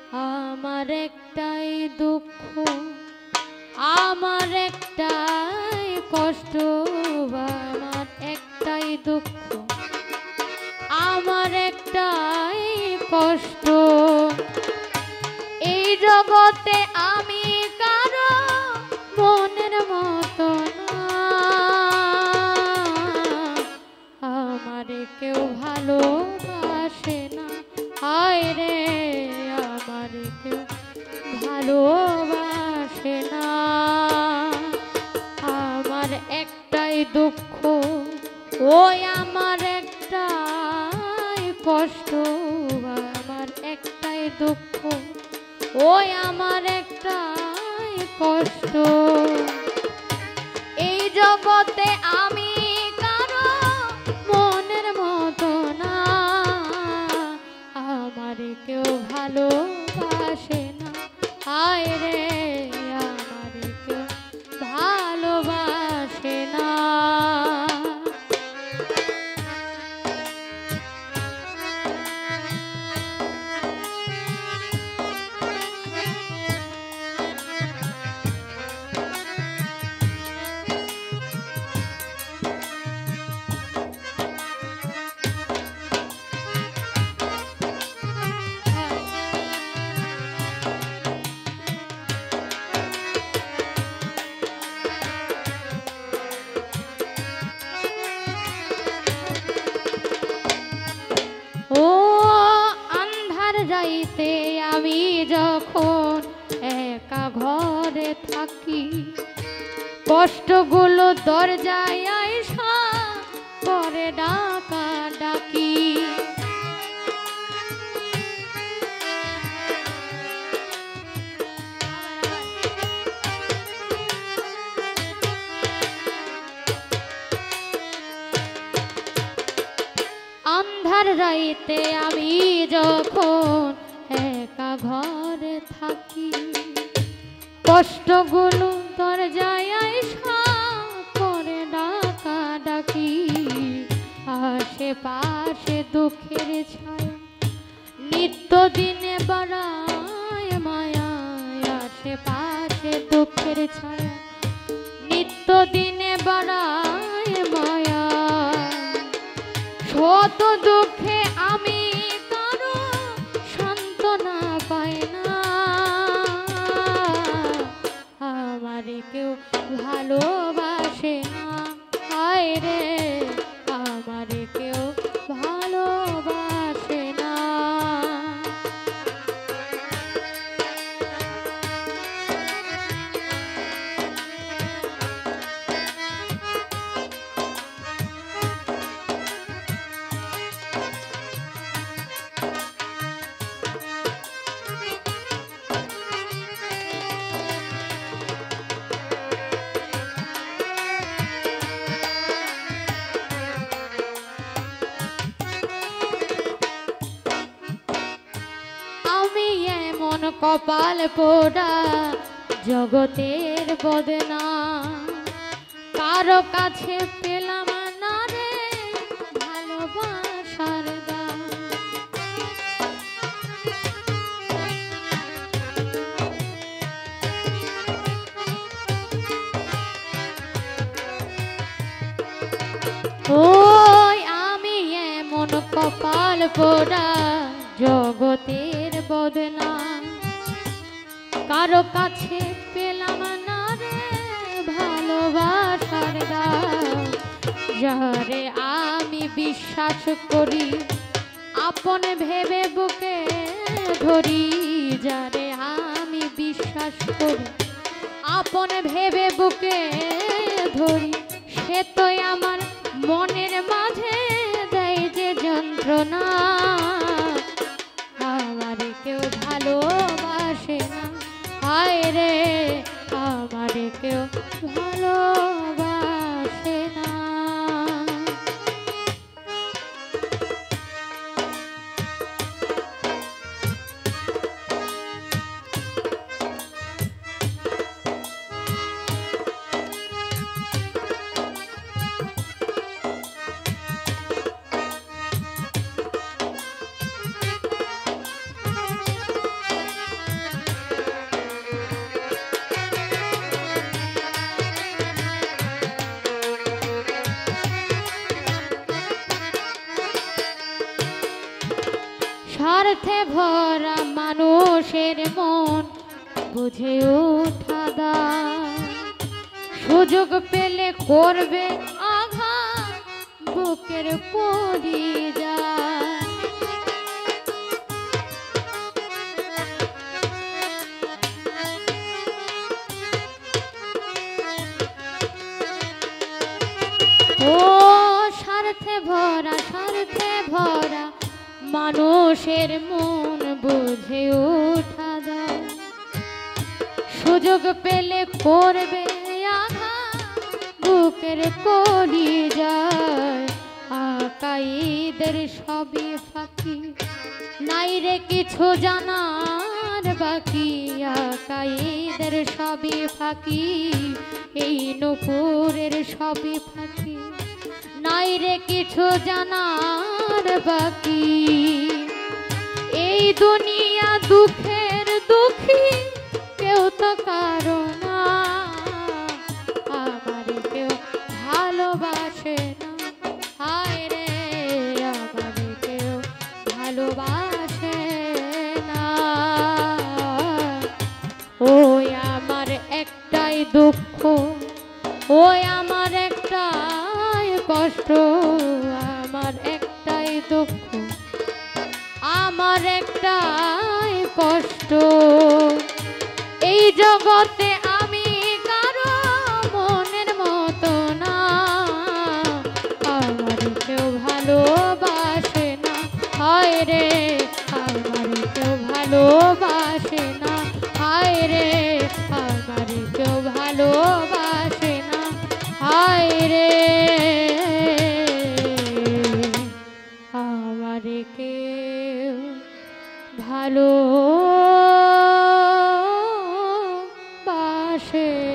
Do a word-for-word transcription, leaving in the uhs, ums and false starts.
আমার একটাই দুঃখ, আমার একটাই কষ্ট, আমার একটাই দুঃখ, আমার একটাই কষ্ট। এই জগতে আমি কারো মনের মতো না, আমারে কেউ ভালোবাসে না। হায় রে, আমারে কেউ ভালোবাসে না। আমার একটাই দুঃখ, ওই আমার একটাই কষ্ট, আমার একটাই দুঃখ, ওই আমার একটাই কষ্ট। এই জগতে আমি কারো মনের মতো না, আমারে কেউ ভালোবাসে না। হায় রে, আমারে কেউ ভালোবাসে না। রাইতে আমি যখন একা ঘরে থাকি, কষ্টগুলো দরজায় আইসা করে ডাকা ডাকি। আন্ধার রাইতে আমি যখন একা ঘরে থাকি, কষ্টগুলো দরজায় আইসা করে ডাকা ডাকি। আশেপাশে দুঃখের ছায়া নিত্য দিনে বাড়ায় মায়া, আশেপাশে দুঃখের ছায়া নিত্য দিনে বাড়ায় মায়া। শত দুঃখে আমি কারো সান্ত্বনা পাই না, আমারে কেউ ভালোবাসে না। হায় রে, আমারে কেউ ভালোবাসে না। কপাল পোড়া জগতের বদনাম, কারো কাছে পেলাম না রে ভালোবাসার দাম। ওই আমি এমন কপাল পোড়া জগতের বদনাম, কারো কাছে পেলাম না রে ভালোবাসার দাম। যারে আমি বিশ্বাস করি আপন ভেবে বুকে ধরি, যারে আমি বিশ্বাস করি আপন ভেবে বুকে ধরি, সে তো আমার মনের মাঝে দেয় যে যন্ত্রণা। আমারে কেউ ভালোবাসে না, হায় রে, আমারে কেউ ভালোবাসে না। ভরা মানুষের মন বুঝে ওঠা দায়। সুযোগ পেলে করবে আঘাত বুকের কলিজায়। ও স্বার্থে ভরা স্বার্থে ভরা মানুষের মন বুঝে ওঠা দায়। সুযোগ পেলে করবে আঘাত বুকের কলিজায়। আকাইদের সবই ফাঁকি নাই রে কিছু জানার বাকি। আকাইদের সবই ফাঁকি এই নূপুরের সবই ফাঁকি নাই রে কিছু জানার বাকি। এই দুনিয়া দুঃখের দুঃখী কেউ তো কারো না। আমার কেউ ভালোবাসে না, হায় রে আমার কেউ ভালোবাসে না। ওই আমার একটাই দুঃখ, ওই আমার একটাই কষ্ট, আমার একটাই দুঃখ, আমার একটাই কষ্ট। এই জগতে আমি কারো মনের মতো না। আমার কেউ ভালোবাসে না, হায় রে আমার কেউ ভালোবাসে না, হায় রে আমার কেউ ভালোবাসে না, হায় রে আমার কেউ ভালোবাসে